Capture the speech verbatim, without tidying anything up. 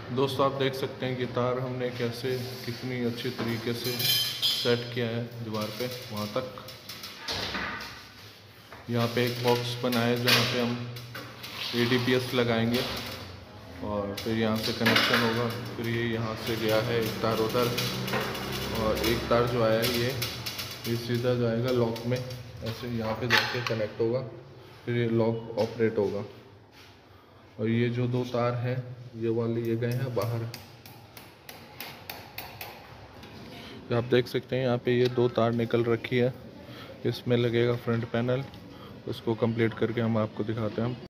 दोस्तों आप देख सकते हैं कि तार हमने कैसे कितनी अच्छी तरीके से सेट किया है दीवार पे वहाँ तक। यहाँ पे एक बॉक्स बनाया है जहाँ पे हम ए डी पी एस लगाएंगे और फिर यहाँ से कनेक्शन होगा। फिर ये यहाँ से गया है एक तार उधर और एक तार जो आया है ये ये सीधा जाएगा लॉक में, ऐसे यहाँ पे जाके कनेक्ट होगा, फिर ये लॉक ऑपरेट होगा। और ये जो दो तार हैं ये वाले ये गए हैं बाहर। आप देख सकते हैं यहाँ पे ये दो तार निकल रखी है, इसमें लगेगा फ्रंट पैनल। उसको कंप्लीट करके हम आपको दिखाते हैं।